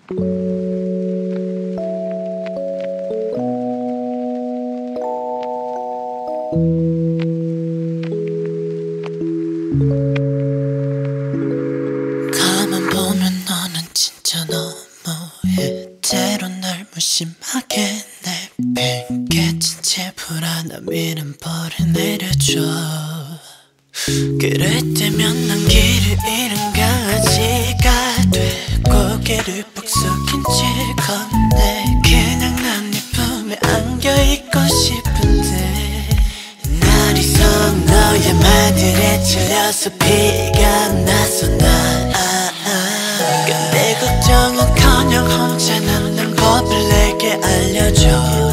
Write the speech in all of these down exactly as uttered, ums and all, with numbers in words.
가만 보면 너는 진짜 너무해. 때론 날 무심하게 내팽개친 채 불안한 미련벌을 내려줘. 그럴 때면 난 길을 잃은 강아지가 돼 고개를 푹 숙인 채 걷네. 그냥 난 네 품에 안겨있고 싶은데 어리석은 너의 말들에 찔려서 피가 나서 난 아, 아. 근데 걱정은커녕 혼자 남는 법을 내게 알려줘.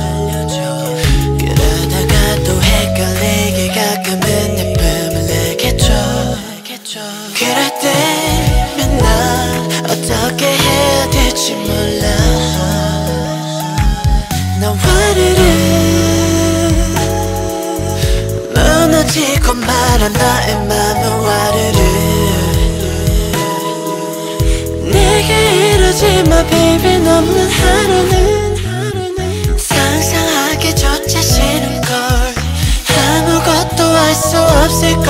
그러다가 또 헷갈리게 가끔은 내 품을 내게 줘. 그럴 때면 난 어떻게 해야 될지 몰라. 난 화를 무너지고 말아 나의 맘은 와르르. 내게 이러지 마 baby. 없는 하루는 상상하기조차 싫은걸. 아무것도 할 수 없을걸.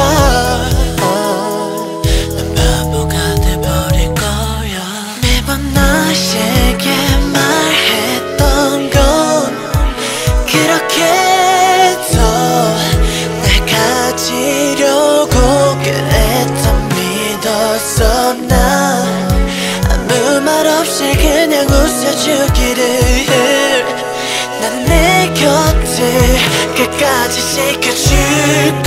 난 바보가 돼버릴 거야. 매번 너에게 말했던 건 그렇게 지려고 그랬던 믿었어. 나 아무 말 없이 그냥 웃어주기를. 난 내 곁을 끝까지 지켜줄